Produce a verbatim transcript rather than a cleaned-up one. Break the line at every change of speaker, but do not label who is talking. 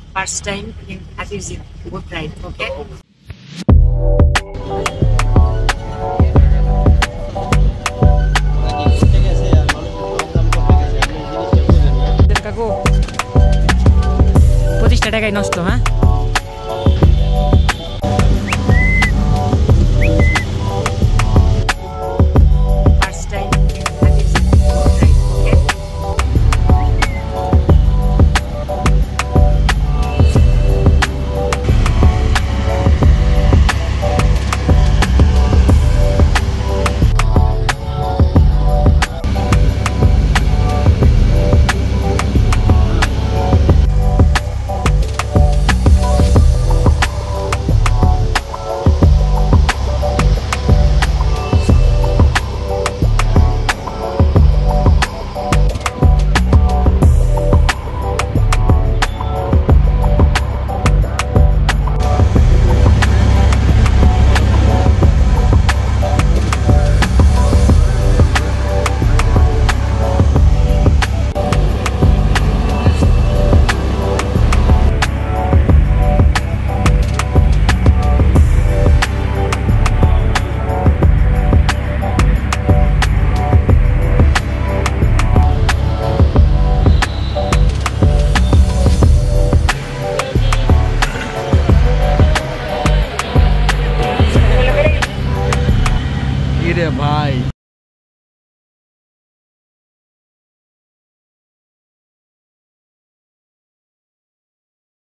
First time in hatirjheel boat ride, okay?
কাকু পঁচিশটা টাকায় নষ্ট হ্যাঁ
First time in hatirjheel boat ride, okay?
ভাই